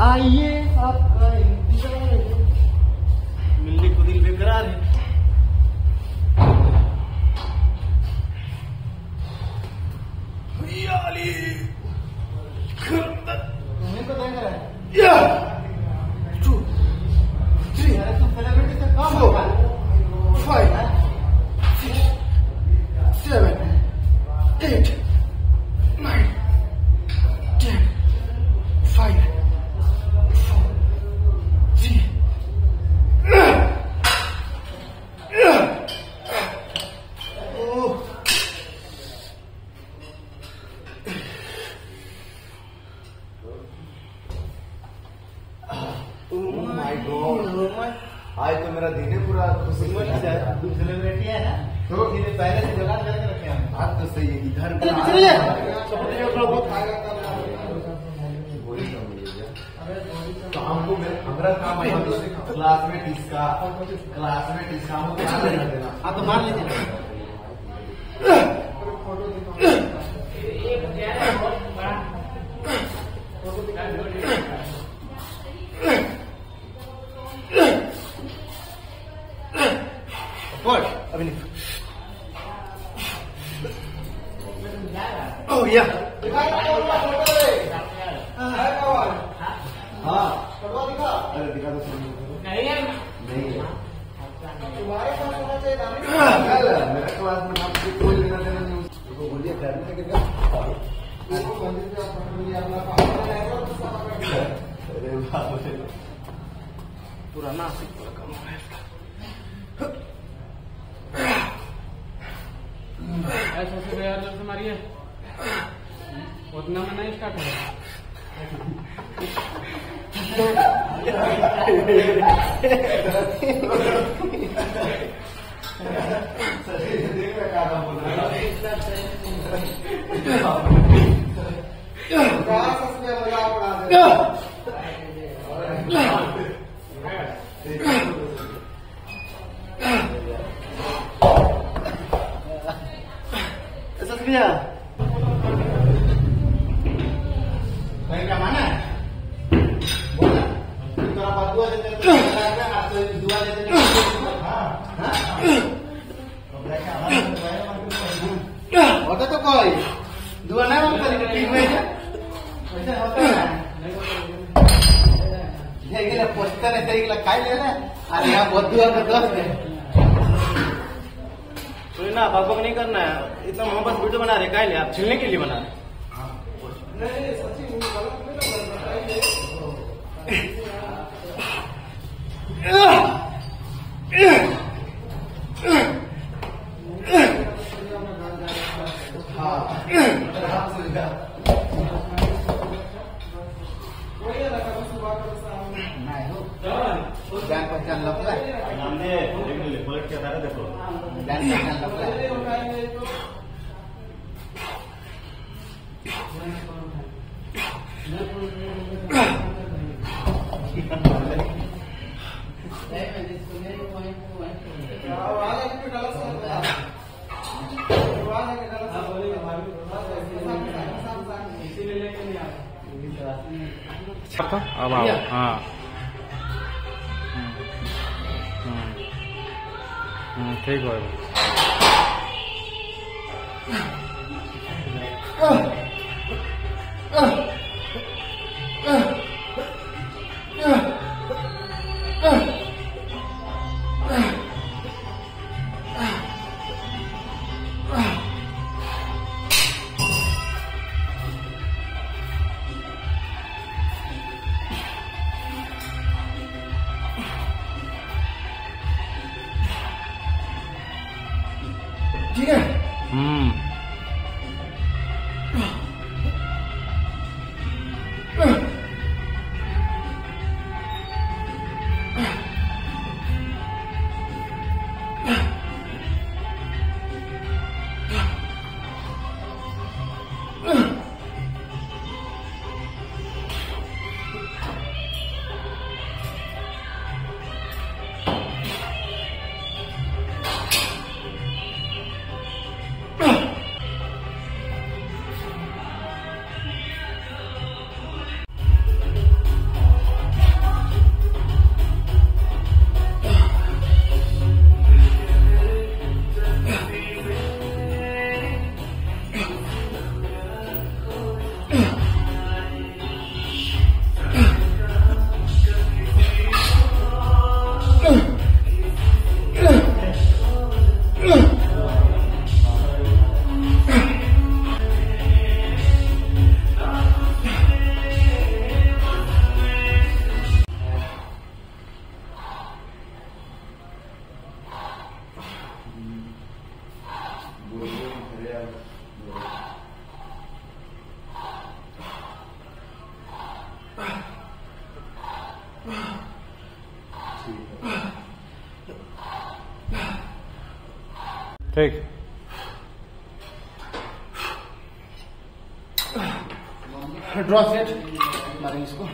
आइए आपका इंतजार है। मिलने को दिल बेकरार है। तुम्हें तो देख रहा है। 2, 3, तुम सेलिब्रिटी से कम होगा। 5, 6, 7, 8, 9, 10, 5, 4, 3. आज तो मेरा दिन है पूरा खुशी सेलिब्रिटी है ना, तो पहले से जुगाड़ करके रखे हैं। बात तो सही है। इधर तो हमको हमारा काम है क्लासमेट इसका हमको ध्यान देना। हाँ तो मार लीजिए। अभी नहीं। ओह या हाँ दिखा। अरे दिखा दो। नहीं है तुम्हारे पास होना चाहिए। मेरा क्लास में आपको कोई लेना देना नहीं। उसको बोलिए करने के लिए पुराना ऐसा से यार से मारिए उतना में नहीं स्टार्ट हो। कहीं क्या माना है? बोला थोड़ा बात दुआ देते दुआ देते होता तो कोई दुआ नहीं मांगता लेकिन ठीक में वैसे होता है। ये पोस्टर है सही खाई लेना। अरे यहाँ बहुत दुआ का दोस्त है। तो ना बाबा को नहीं करना है। इतना मोहब्बत वीडियो बना रहे काहे ले आप छिलने के लिए बना रहे। जान पहचान लफड़ा नाम दे बुलेट के आधार देखो जान पहचान लफड़ा अब आओ। हाँ ठीक है। ठीक है। ठीक। ड्रॉ सेट मारेंगे इसको।